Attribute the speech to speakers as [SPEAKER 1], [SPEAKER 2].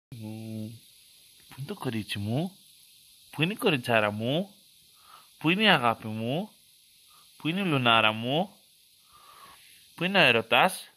[SPEAKER 1] Πού είναι το κορίτσι μου? Πού είναι η κοριτσάρα μου? Πού είναι η αγάπη μου? Πού είναι η λουνάρα μου? Πού είναι ο έρωτας?